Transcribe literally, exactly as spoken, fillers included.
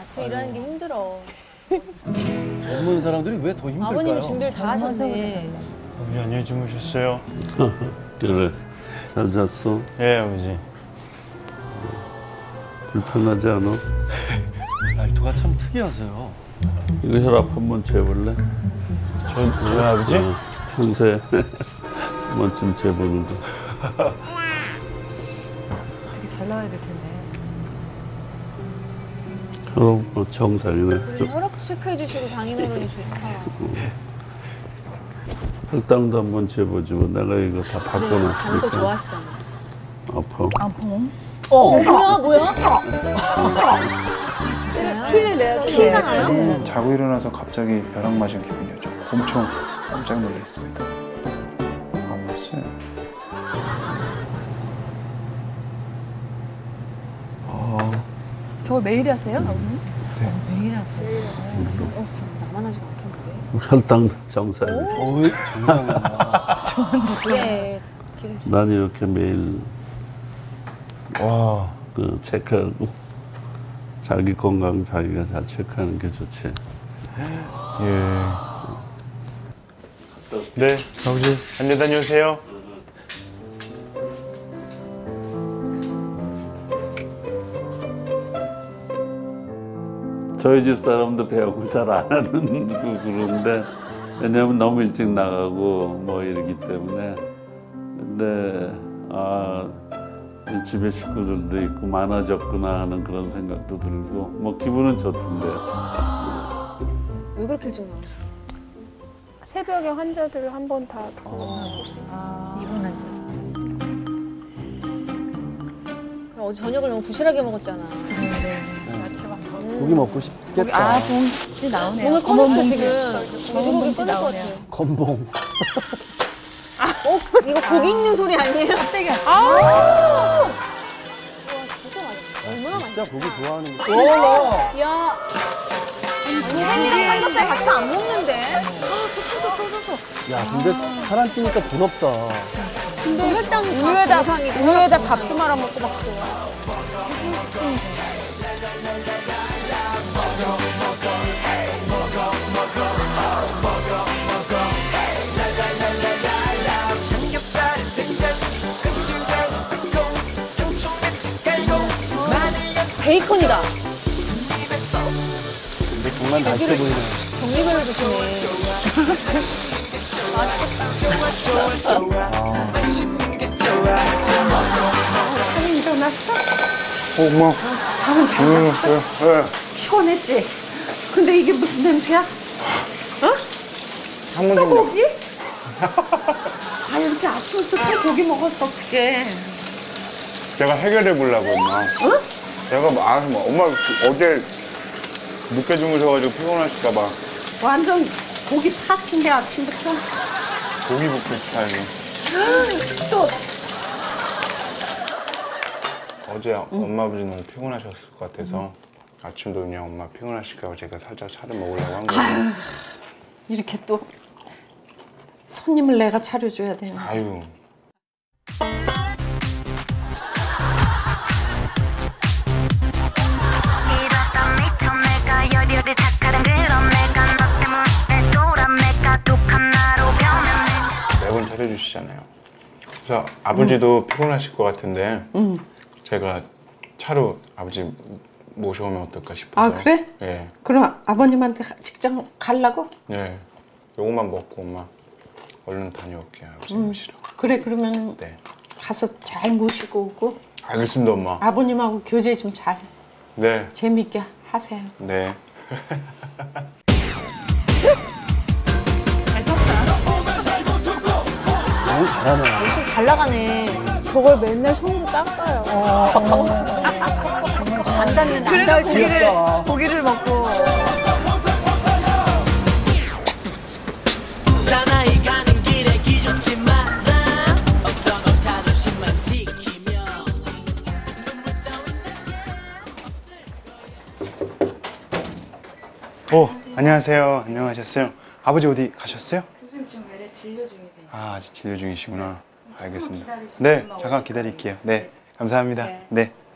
아침에 일하는 게 힘들어. 젊은 사람들이 왜 더 힘들까요? 아버님이 준비를 다 하셨네. 아버지 안녕히 주무셨어요? 그래, 잘 잤어? 예, 아버지. 불편하지 않아? 말투가 참 특이하세요. 이거 혈압 한번 재볼래? 저, 저요, 아버지? 어, 평소에 한 번쯤 재보는 거. 되게 잘 나와야 될 텐데. 혈압 어, 정상이네. 우리 혈압 체크해 주시고 장인어른이 좋다. 혈당도 한번 재보지 뭐. 내가 이거 다 바꿔놨으니까. 단거 좋아하시잖아. 아파. 아파? 어, 뭐야, 뭐야? 진짜요? 피를 내야 돼. 피가 나요? 음, 자고 일어나서 갑자기 벼락 맞은 기분이었죠. 엄청 깜짝 놀랐습니다. 아팠어요. 아, 저걸 매일 하세요, 아버님? 네. 매일 하세요. 어, 나만 하지 않겠는데? 혈당 정상이네. 어이, 정상이구나. 그래. 기름 좀. 난 이렇게 매일 와. 그 체크하고 자기 건강 자기가 잘 체크하는 게 좋지. 예. 네, 아버지. 안녕 다녀오세요. 저희 집 사람도 배웅을 잘 안 하는 그런데 왜냐면 너무 일찍 나가고 뭐 이러기 때문에. 근데 아, 이 집에 식구들도 있고 많아졌구나 하는 그런 생각도 들고 뭐 기분은 좋던데. 왜 그렇게 일찍 나와? 새벽에 환자들 한 번 다 아, 이분 환자. 그럼 어제 저녁을 너무 부실하게 먹었잖아. 고기 먹고 싶겠다. 아, 봉지 나오네요. 몸을 꺼냈어, 지금. 돼지고기 봉지 꺼낼 것 나오네요. 같아. 건봉. 어? 이거 고기 익는 소리 아니에요? 껍데기. 아! 와, 진짜 맛있어. 얼마나 맛있어. 진짜 고기 좋아하는 거. 오, 야. 아니, 햄이랑 삼겹살 같이 안 먹는데? 야, 근데 사람 찌니까 부럽다. 근데 혈당 다 우유에다 정상이고. 우유에다 밥 좀 말아 먹고 막 그래요. 베이컨이다. 근데 정말 맛있어 보이네. 종류별로 드시네. 사진 일어났어? 어, 엄마. 잠은 잘 음, 잤어? 네, 네. 시원했지? 근데 이게 무슨 냄새야? 한번 또 고기? 아 이렇게 아침부터 또 고기 먹어서 어떡해. 제가 해결해 보려고 엄마. 응? 제가 뭐, 아, 뭐, 엄마 어제 늦게 주무셔가지고 피곤하실까 봐. 완전 고기 파티인데 아침부터. 고기 볶음 스타일로. 또 어제 엄마 아버지 너무 피곤하셨을 것 같아서 아침도 그냥 엄마 피곤하실까 봐 제가 살짝 차를 먹으려고 한 거예요. 이렇게 또 손님을 내가 차려줘야 되는. 아유. 매번 차려주시잖아요. 그래서 아버지도 피곤하실 것 같은데 제가 차로 아버지 모셔오면 어떨까 싶어서. 아 그래? 예. 그럼 아버님한테 가- 직장 가려고? 예. 요것만 먹고 엄마 얼른 다녀올게요. 아버지 모시러. 그래 그러면 네. 가서 잘 모시고 오고 알겠습니다, 엄마. 아버님하고 교제 좀 잘 네. 재밌게 하세요. 네. 너무 잘하네. 엄청 잘 나가네. 저걸 맨날 손으로 닦아요. 안 닿는 안 그래서 닿을 고기를, 귀엽다. 고기를 먹고. 사나이 가는 길에 기죽지 마라. 어서 너 자존심만 지키며. 오, 안녕하세요. 안녕하셨어요. 아버지 어디 가셨어요? 선생님 지금 외래 진료 중이세요. 아, 아직 진료 중이시구나. 알겠습니다. 기다리시면 네, 금방 잠깐 오실 기다릴게요. 거예요. 네, 네. 감사합니다. 네. 네.